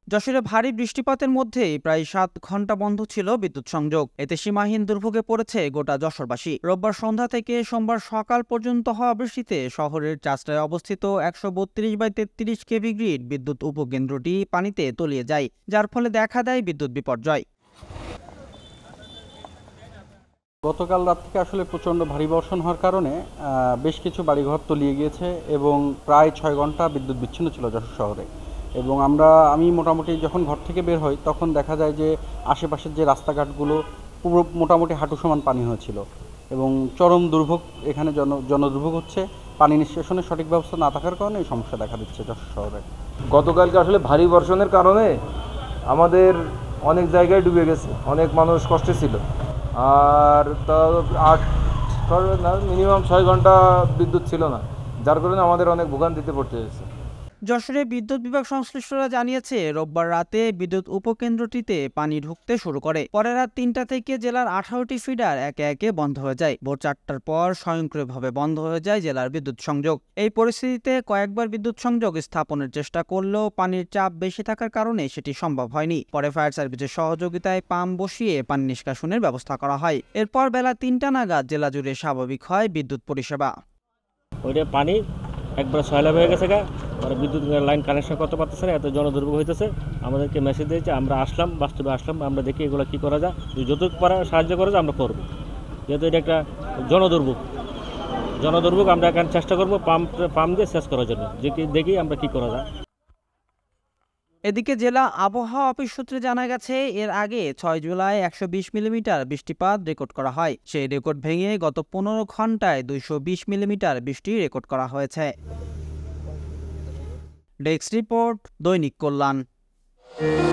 যশোরে ভারী বৃষ্টিপাতের মধ্যেই প্রায় ৭ ঘন্টা বন্ধ ছিল বিদ্যুৎ সংযোগ। এতে সীমাহীন দুর্ভোগে পড়েছে গোটা যশোরবাসী। রোববার সন্ধ্যা থেকে সোমবার সকাল পর্যন্ত হওয়া বৃষ্টিতে শহরের চাষড়ায় অবস্থিত ১৩২/৩৩ কেভি গ্রিড বিদ্যুৎ উপকেন্দ্রটি পানিতে তলিয়ে যায়, যার ফলে দেখা দেয় বিদ্যুৎ বিপর্যয়। গতকাল রাত থেকে আসলে প্রচণ্ড ভারী বর্ষণ হওয়ার কারণে বেশ কিছু বাড়িঘর তলিয়ে গিয়েছে এবং প্রায় ৬ ঘন্টা বিদ্যুৎ বিচ্ছিন্ন ছিল যশোর শহরে। এবং আমি মোটামুটি যখন ঘর থেকে বের হই তখন দেখা যায় যে আশেপাশের যে রাস্তাঘাটগুলো পুরো মোটামুটি হাঁটু সমান পানি হয়েছিল এবং চরম দুর্ভোগ এখানে জনদুর্ভোগ হচ্ছে। পানি নিষ্কাশনের সঠিক ব্যবস্থা না থাকার কারণে এই সমস্যা দেখা দিচ্ছে যশোর শহরে। গতকালকে আসলে ভারী বর্ষণের কারণে আমাদের অনেক জায়গায় ডুবে গেছে, অনেক মানুষ কষ্টে ছিল। আর তা মিনিমাম ৬ ঘন্টা বিদ্যুৎ ছিল না, যার কারণে আমাদের অনেক ভোগান্তিতে পড়তে হয়েছে। যশোরে বিদ্যুৎ বিভাগ সংশ্লিষ্টরা জানিয়েছে, রোববার রাতে বিদ্যুৎ উপকেন্দ্রটিতে পানি ঢুকতে শুরু করে। পরে রাত ৩টা থেকে জেলার ১৮টি ফিডার একে একে বন্ধ হয়ে যায়। ভোর ৪টার পর স্বয়ংক্রিয়ভাবে বন্ধ হয়ে যায় জেলার বিদ্যুৎ সংযোগ। এই পরিস্থিতিতে কয়েকবার বিদ্যুৎ সংযোগ স্থাপনের চেষ্টা করলেও পানির চাপ বেশি থাকার কারণে সেটি সম্ভব হয়নি। পরে ফায়ার সার্ভিসের সহযোগিতায় পাম্প বসিয়ে পানি নিষ্কাশনের ব্যবস্থা করা হয়। এরপর বেলা ৩টা নাগাদ জেলা জুড়ে স্বাভাবিক হয় বিদ্যুৎ পরিষেবা। ওইটা পানি একবার সয়লাভ হয়ে গেছে, বিদ্যুৎ লাইন কানেকশন করতে পারতেছে না, এত জনদুর্ভোগ হইতেছে। আমাদেরকে মেসেজ দিয়েছে, আমরা আসলাম, বাস্তবে আসলাম, আমরা দেখি এগুলো কী করা যায়, যতটুকু পারা সাহায্য করা যায় আমরা করবো। যেহেতু এটা একটা জনদুর্ভোগ আমরা এখানে চেষ্টা করবো পাম্প দিয়ে শেষ করার জন্য, দেখি আমরা কী করা যায়। এদিকে জেলা আবহাওয়া অফিস সূত্রে জানা গেছে, এর আগে ৬ জুলাই ১২০ মিলিমিটার বৃষ্টিপাত রেকর্ড করা হয়। সেই রেকর্ড ভেঙে গত ১৫ ঘন্টায় ২২০ মিলিমিটার বৃষ্টি রেকর্ড করা হয়েছে। ডেস্ক রিপোর্ট, দৈনিক কল্যাণ।